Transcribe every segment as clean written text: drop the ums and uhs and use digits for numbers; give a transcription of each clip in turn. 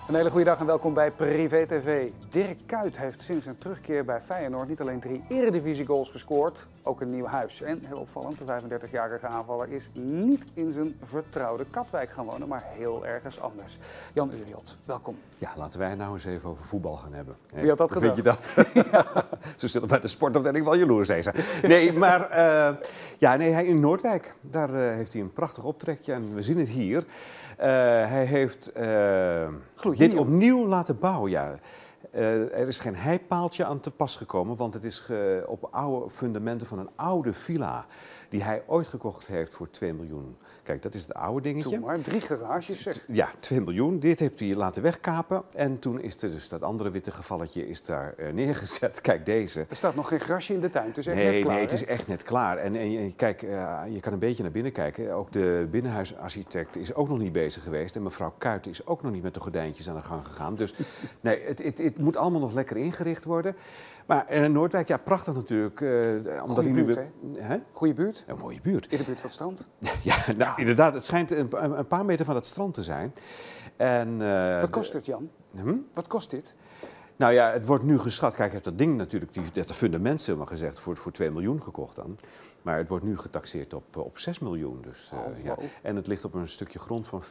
Een hele goede dag en welkom bij Privé TV. Dirk Kuyt heeft sinds zijn terugkeer bij Feyenoord niet alleen 3 eredivisie-goals gescoord, ook een nieuw huis. En heel opvallend, de 35-jarige aanvaller is niet in zijn vertrouwde Katwijk gaan wonen, maar heel ergens anders. Jan Uriot, welkom. Ja, laten wij het nou eens even over voetbal gaan hebben. Wie had dat gedacht? Vind je dat? Ja. Zo zullen bij de sportafdeling wel jaloers zijn. Nee, maar hij in Noordwijk. Daar heeft hij een prachtig optrekje en we zien het hier. Hij heeft dit opnieuw laten bouwen. Ja. Er is geen heipaaltje aan te pas gekomen, want het is op oude fundamenten van een oude villa die hij ooit gekocht heeft voor 2 miljoen. Kijk, dat is het oude dingetje. Toen maar 3 garages zeg. Ja, 2 miljoen. Dit heeft hij laten wegkapen en toen is er dus dat andere witte gevalletje is daar neergezet. Kijk, deze. Er staat nog geen grasje in de tuin, het is echt net klaar. Nee, het is echt net klaar. En kijk, je kan een beetje naar binnen kijken. Ook de binnenhuisarchitect is ook nog niet bezig geweest. En mevrouw Kuyt is ook nog niet met de gordijntjes aan de gang gegaan. Dus nee, het moet allemaal nog lekker ingericht worden. Maar Noordwijk, ja, prachtig natuurlijk. Goeie buurt, hè? Goeie buurt. Een mooie buurt. In de buurt van het strand. Ja, nou, inderdaad. Het schijnt een paar meter van het strand te zijn. En, wat kost dit, Jan? Wat kost dit? Nou ja, het wordt nu geschat. Kijk, heeft dat ding natuurlijk, dat fundament, zullen we maar gezegd, voor 2 miljoen gekocht dan. Maar het wordt nu getaxeerd op 6 miljoen. Dus, ja. En het ligt op een stukje grond van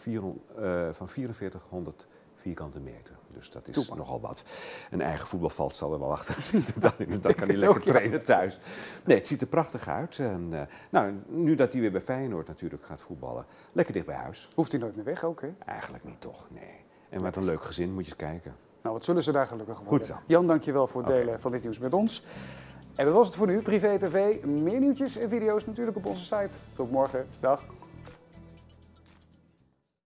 4400 vierkante meter. Dus dat is nogal wat. Een eigen voetbalveld zal er wel achter zitten. Dan kan hij lekker trainen thuis. Nee, het ziet er prachtig uit. En, nu dat hij weer bij Feyenoord natuurlijk gaat voetballen, lekker dicht bij huis. Hoeft hij nooit meer weg ook, hè? Eigenlijk niet, toch? Nee. En wat een leuk gezin, moet je eens kijken. Nou, wat zullen ze daar gelukkig worden. Goed zo. Jan, dankjewel voor het delen van dit nieuws met ons. En dat was het voor nu. Privé TV. Meer nieuwtjes en video's natuurlijk op onze site. Tot morgen. Dag.